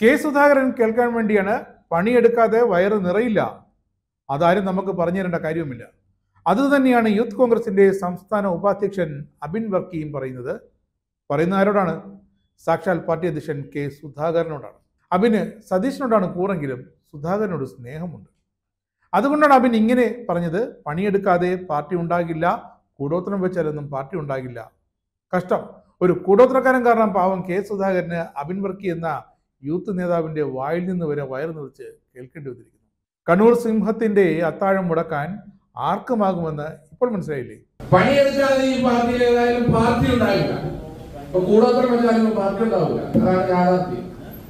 K Sudhakaran കേൾക്കാൻ വേണ്ടിയാണ് പണിയെടുക്കാതെ വയറ് നിറയില്ല, അതാരും നമുക്ക് പറഞ്ഞു തരേണ്ട കാര്യവുമില്ല. അതുതന്നെയാണ് യൂത്ത് കോൺഗ്രസിന്റെ സംസ്ഥാന ഉപാധ്യക്ഷൻ അബിൻ വർക്കിയും പറയുന്ന ആരോടാണ്? സാക്ഷാൽ പാർട്ടി അധ്യക്ഷൻ കെ സുധാകരനോടാണ്. അബിന് സതീഷിനോടാണ് കൂറെങ്കിലും സുധാകരനോട് സ്നേഹമുണ്ട്. അതുകൊണ്ടാണ് അബിൻ ഇങ്ങനെ പറഞ്ഞത്: പണിയെടുക്കാതെ പാർട്ടി ഉണ്ടാകില്ല, കൂടോത്രം വെച്ചാലൊന്നും പാർട്ടി ഉണ്ടാകില്ല. കഷ്ടം, ഒരു കൂടോത്രക്കാരൻ കാരണം പാവം കെ സുധാകരന് അബിൻ വർക്കി എന്ന യൂത്ത് നേതാവിന്റെ വായിൽ നിന്ന് വരെ വയറ് നിറച്ച് കേൾക്കേണ്ടി വന്നിരിക്കുന്നു. കണ്ണൂർ സിംഹത്തിന്റെ അത്താഴം മുടക്കാൻ ആർക്കുമാകുമെന്ന് ഇപ്പോൾ മനസ്സിലായില്ലേ? പണിയെടുക്കാതെ ഈ പാർട്ടിയിൽ ഏതായാലും പാർട്ടി ഉണ്ടാവില്ല. കൂടോത്രം വെച്ചാലും പാർട്ടി ഉണ്ടാവില്ല. അതാണ് യാഥാർത്ഥ്യം.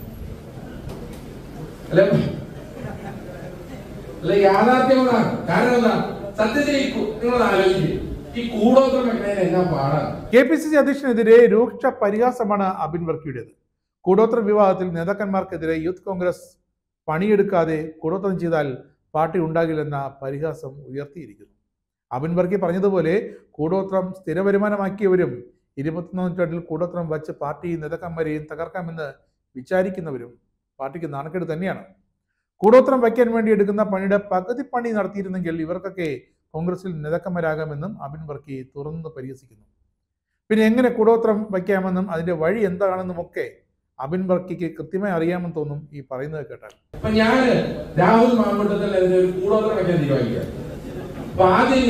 അല്ലെ, യാഥാർത്ഥ്യമാണ്. കാരണം എന്താ? സത്യത്തിൽ നിങ്ങൾ ആലോചിക്കും, ഈ കൂടോത്രം വെക്കുന്നതിന് എന്നാ പാടാണ്. KPCC അധ്യക്ഷനെതിരെ രൂക്ഷ പരിഹാസമാണ് അബിൻ വർക്കിയുടേത്. കൂടോത്ര വിവാദത്തിൽ നേതാക്കന്മാർക്കെതിരെ യൂത്ത് കോൺഗ്രസ് പണിയെടുക്കാതെ കൂടോത്രം ചെയ്താൽ പാർട്ടി ഉണ്ടാകില്ലെന്ന പരിഹാസം ഉയർത്തിയിരിക്കുന്നു. അബിൻ വർക്കി പറഞ്ഞതുപോലെ കൂടോത്രം സ്ഥിര വരുമാനമാക്കിയവരും 21 നൂറ്റാണ്ടിൽ കൂടോത്രം വച്ച് പാർട്ടി നേതാക്കന്മാരെയും തകർക്കാമെന്ന് വിചാരിക്കുന്നവരും പാർട്ടിക്ക് നാണക്കേട് തന്നെയാണ്. കൂടോത്രം വയ്ക്കാൻ വേണ്ടി എടുക്കുന്ന പണിയുടെ പകുതി പണി നടത്തിയിരുന്നെങ്കിൽ ഇവർക്കൊക്കെ കോൺഗ്രസിൽ നേതാക്കന്മാരാകാമെന്നും അബിൻ വർക്കി തുറന്ന് പരിഹസിക്കുന്നു. പിന്നെ എങ്ങനെ കൂടോത്രം വയ്ക്കാമെന്നും അതിന്റെ വഴി എന്താണെന്നും ഒക്കെ അബിൻ വർക്കിക്ക് കൃത്യമായി അറിയാമെന്ന് തോന്നും ഈ പറയുന്നത് കേട്ടാൽ. ഞാൻ രാഹുൽ മാങ്കൂട്ടത്തിൽ ഒരു കൂടോത്രം വയ്ക്കാൻ തീരുമാനിക്കാം. അപ്പൊ ആദ്യം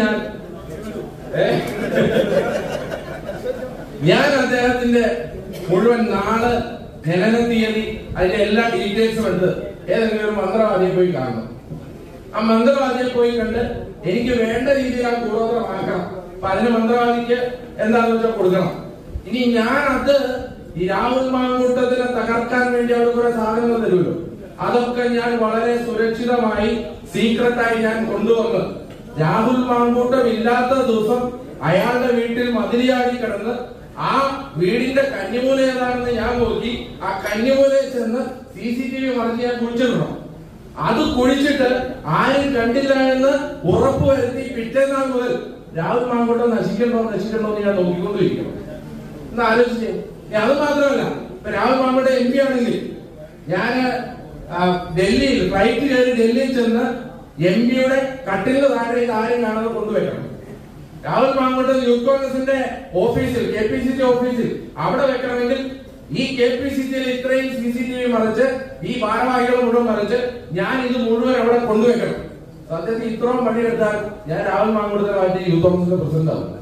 ഞാൻ അദ്ദേഹത്തിന്റെ മുഴുവൻ നാള്, ജനന തീയതി, അതിന്റെ എല്ലാ ഡീറ്റെയിൽസും എടുത്ത് ഏതെങ്കിലും ഒരു മന്ത്രവാദിയെ പോയി കാണണം. ആ മന്ത്രവാദിയെ പോയി കണ്ട് എനിക്ക് വേണ്ട രീതിയിൽ ആ കൂടോത്രം ആക്കണം. അപ്പൊ അതിന് മന്ത്രവാദിക്ക് എന്താണെന്ന് വെച്ചാൽ കൊടുക്കണം. ഇനി ഞാൻ അത് ഈ രാഹുൽ മാങ്കൂട്ടത്തിനെ തകർക്കാൻ വേണ്ടി അവർ കുറെ സാധനങ്ങൾ തരുമല്ലോ, അതൊക്കെ ഞാൻ വളരെ സുരക്ഷിതമായി സീക്രട്ടായി ഞാൻ കൊണ്ടുവന്ന് രാഹുൽ മാങ്കൂട്ടം ഇല്ലാത്ത ദിവസം അയാളുടെ വീട്ടിൽ മതിലിയാടി കിടന്ന് ആ വീടിന്റെ കന്നിമൂല ഏതാണെന്ന് ഞാൻ നോക്കി ആ കന്നിമൂലയിൽ ചെന്ന് CCTV മറിച്ച് ഞാൻ കുഴിച്ചിടണം. അത് കുഴിച്ചിട്ട് ആരും കണ്ടില്ല എന്ന് ഉറപ്പുവരുത്തി പിറ്റേന്നാൾ മുതൽ രാഹുൽ മാങ്കൂട്ടം നശിക്കണോ എന്ന് ഞാൻ നോക്കിക്കൊണ്ടിരിക്കണം. എന്ന് ആലോചിച്ചേ. അത് മാത്രമല്ല, ഇപ്പൊ രാഹുൽ മാങ്കൂട്ടം MP ആണെങ്കിൽ ഞാൻ ഡൽഹിയിൽ ഫ്ലൈറ്റ് കയറി ഡൽഹിയിൽ ചെന്ന് MP-യുടെ കട്ടിലിന് താഴെ ഇത് ആരും കാണാതെ കൊണ്ടുവയ്ക്കണം. രാഹുൽ മാങ്കൂട്ടം യൂത്ത് കോൺഗ്രസിന്റെ ഓഫീസിൽ, KPCC ഓഫീസിൽ അവിടെ വെക്കണമെങ്കിൽ ഈ KPCC-യിൽ ഇത്രയും CCTV മറിച്ച്, ഈ ഭാരവാഹികൾ മുഴുവൻ മറിച്ച് ഞാൻ ഇത് മുഴുവൻ അവിടെ കൊണ്ടുവയ്ക്കണം. സത്യത്തിൽ ഇത്രയും പണിയെടുത്താൽ ഞാൻ രാഹുൽ മാങ്കൂട്ടത്തെ മാറ്റി യൂത്ത് കോൺഗ്രസിന്റെ പ്രസിഡന്റ് ആവും.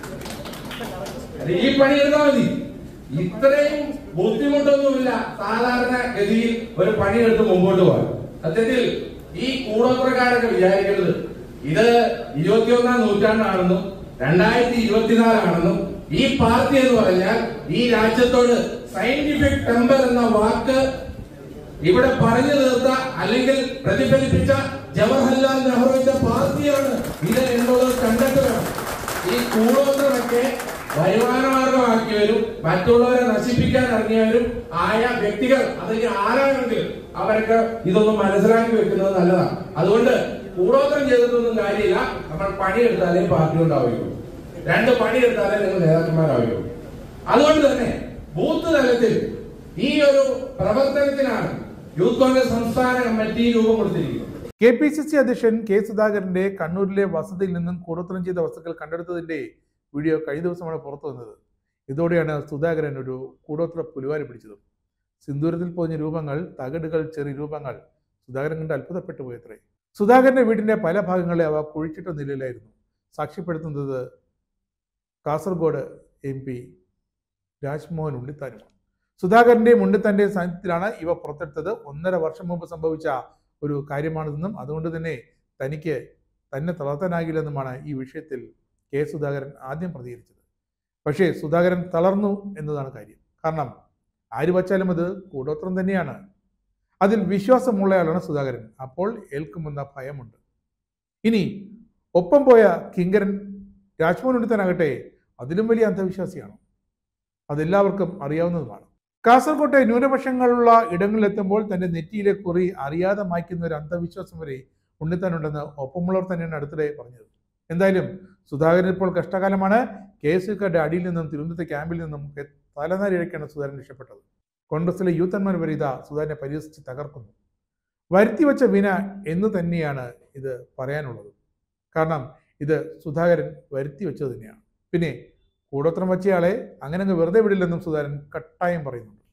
ഈ പണിയെടുത്താൽ മതി. ഇത്രയും ബുദ്ധിമുട്ടൊന്നുമില്ല സാധാരണ ഗതിയിൽ ഒരു പണിയെടുത്ത് മുമ്പോട്ട് പോകാൻ. സത്യത്തിൽ ഈ കൂടോത്രക്കാരൊക്കെ വിചാരിക്കുന്നത് ഇത് 21-ാം നൂറ്റാണ്ടാണെന്നും 2024 ഈ പാർട്ടി എന്ന് പറഞ്ഞാൽ ഈ രാജ്യത്തോട് സയന്റിഫിക് ടെമ്പർ എന്ന വാക്ക് ഇവിടെ പറഞ്ഞു തീർത്ത അല്ലെങ്കിൽ പ്രതിഫലിപ്പിച്ച ജവഹർലാൽ നെഹ്റുവിന്റെ പാർട്ടിയാണ് ഇത് എന്നുള്ളത് കണ്ടെത്തുക. ഈ കൂടോത്രമൊക്കെ വരുമാനമാർഗമാക്കിയവരും മറ്റുള്ളവരെ നശിപ്പിക്കാൻ ഇറങ്ങിയവരും ആയ വ്യക്തികൾ, അല്ലെങ്കിൽ ആരാണെങ്കിലും അവർക്ക് ഇതൊന്നും മനസ്സിലാക്കി വെക്കുന്നത് നല്ലതാണ്. അതുകൊണ്ട് കൂടോത്രം ചെയ്തിട്ടൊന്നും കാര്യമില്ല. നമ്മൾ പണിയെടുത്താലേ പാർട്ടി ഉണ്ടാവുകയുള്ളൂ. 2 പണിയെടുത്താലേ നിങ്ങൾ നേതാക്കന്മാരാവുകയുള്ളൂ. അതുകൊണ്ട് തന്നെ ബൂത്ത് തലത്തിൽ ഈ ഒരു പ്രവർത്തനത്തിനാണ് യൂത്ത് കോൺഗ്രസ് സംസ്ഥാന കമ്മിറ്റി രൂപം കൊടുത്തിരിക്കുന്നത്. KPCC അധ്യക്ഷൻ കെ സുധാകരന്റെ കണ്ണൂരിലെ വസതിയിൽ നിന്നും കൂടോത്രം ചെയ്ത വസ്തുക്കൾ കണ്ടെടുത്തതിന്റെ വീഡിയോ കഴിഞ്ഞ ദിവസമാണ് പുറത്തു വന്നത്. ഇതോടെയാണ് സുധാകരൻ ഒരു കൂടോത്ര പുലിവാരി പിടിച്ചത്. സിന്ദൂരത്തിൽ പൊതിഞ്ഞ രൂപങ്ങൾ, തകിടുകൾ, ചെറിയ രൂപങ്ങൾ സുധാകരൻ കണ്ട് അത്ഭുതപ്പെട്ടു പോയത്രേ. സുധാകരന്റെ വീടിന്റെ പല ഭാഗങ്ങളെ അവ കുഴിച്ചിട്ട നിലയിലായിരുന്നു. സാക്ഷ്യപ്പെടുത്തുന്നത് കാസർഗോഡ് MP രാജ്മോഹൻ ഉണ്ണിത്താനുമാണ്. സുധാകരന്റെയും ഉണ്ണിത്താന്റെയും സാന്നിധ്യത്തിലാണ് ഇവ പുറത്തെടുത്തത്. 1.5 വർഷം മുമ്പ് സംഭവിച്ച ഒരു കാര്യമാണിതെന്നും അതുകൊണ്ട് തന്നെ തനിക്ക് തന്നെ തളർത്താനാകില്ലെന്നുമാണ് ഈ വിഷയത്തിൽ കെ സുധാകരൻ ആദ്യം പ്രതികരിച്ചത്. പക്ഷേ സുധാകരൻ തളർന്നു എന്നതാണ് കാര്യം. കാരണം ആര് വച്ചാലും അത് കൂടോത്രം തന്നെയാണ്. അതിൽ വിശ്വാസമുള്ളയാളാണ് സുധാകരൻ. അപ്പോൾ ഏൽക്കുമെന്ന ഭയമുണ്ട്. ഇനി ഒപ്പം പോയ കിങ്കരൻ രാജ്മോഹൻ ഉണ്ണിത്താനാകട്ടെ അതിലും വലിയ അന്ധവിശ്വാസിയാണ്. അതെല്ലാവർക്കും അറിയാവുന്നതുമാണ്. കാസർകോട്ടെ ന്യൂനപക്ഷങ്ങളുള്ള ഇടങ്ങളിലെത്തുമ്പോൾ തന്റെ നെറ്റിയിലെ കുറി അറിയാതെ മായ്ക്കുന്ന ഒരു അന്ധവിശ്വാസം വരെ ഉണ്ണിത്താനുണ്ടെന്ന് ഒപ്പമുള്ളവർ തന്നെയാണ് അടുത്തിടെ പറഞ്ഞത്. എന്തായാലും സുധാകരൻ ഇപ്പോൾ കഷ്ടകാലമാണ്. KSUക്കാരുടെ അടിയിൽ നിന്നും തിരുവനന്തപുരത്തെ ക്യാമ്പിൽ നിന്നും തലനാരിഴക്കാണ് സുധാകരൻ രക്ഷപ്പെട്ടത്. കോൺഗ്രസിലെ യൂത്തന്മാർ വരെ ഇതാ സുധാകരനെ പരിഹസിച്ച് തകർക്കുന്നു. വരുത്തിവെച്ച വിന എന്ന് തന്നെയാണ് ഇത് പറയാനുള്ളത്. കാരണം ഇത് സുധാകരൻ വരുത്തി വെച്ചത് തന്നെയാണ്. പിന്നെ കൂടോത്രം വച്ചയാളെ അങ്ങനെ അങ്ങ് വെറുതെ വിടില്ലെന്നും സുധാകരൻ കട്ടായം പറയുന്നുണ്ട്.